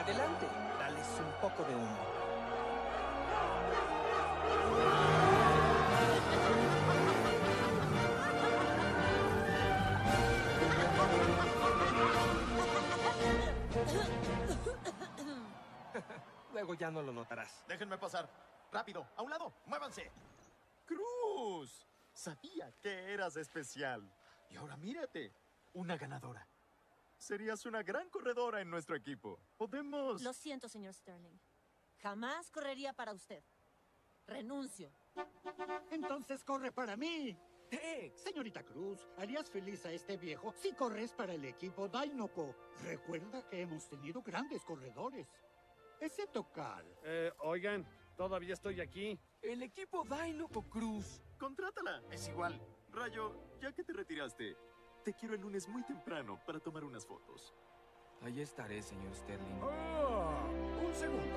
Adelante, dales un poco de humo. Luego ya no lo notarás. Déjenme pasar. Rápido, a un lado, muévanse. Cruz, sabía que eras especial. Y ahora mírate, una ganadora. Serías una gran corredora en nuestro equipo. Podemos... Lo siento, señor Sterling. Jamás correría para usted. Renuncio. Entonces corre para mí. ¡Tex! Señorita Cruz, harías feliz a este viejo si corres para el equipo Dinoco. Recuerda que hemos tenido grandes corredores. Excepto Carl. Oigan, todavía estoy aquí. El equipo Dinoco, Cruz. Contrátala, es igual. Rayo, ya que te retiraste, te quiero el lunes muy temprano para tomar unas fotos. Ahí estaré, señor Sterling. Oh, un segundo.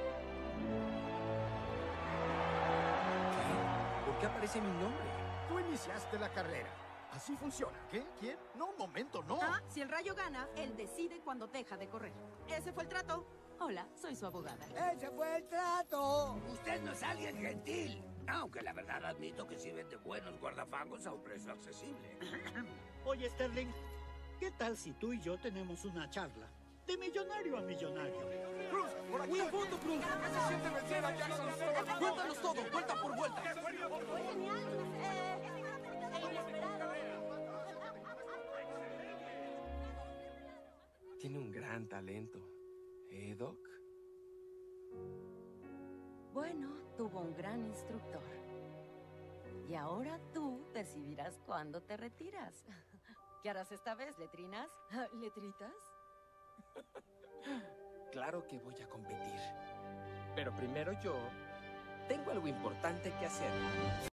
¿Qué? ¿Por qué aparece mi nombre? Tú iniciaste la carrera. Así funciona. ¿Qué? ¿Quién? No, un momento, no. Ah, si el Rayo gana, él decide cuándo deja de correr. Ese fue el trato. Hola, soy su abogada. ¡Ese fue el trato! Usted no es alguien gentil. Aunque la verdad admito que sirven de buenos guardafangos a un precio accesible. Oye, Sterling, ¿qué tal si tú y yo tenemos una charla? De millonario a millonario. Cruz, por aquí. ¡Muy a fondo, Cruz! ¿Qué se siente vencer a Jackson? Cuéntanos todo, vuelta por vuelta. Fue genial. Inesperado. Tiene un gran talento. ¿Eh, Doc? Bueno, tuvo un gran instructor. Y ahora tú decidirás cuándo te retiras. ¿Qué harás esta vez, letrinas? ¿Letritas? Claro que voy a competir. Pero primero yo tengo algo importante que hacer.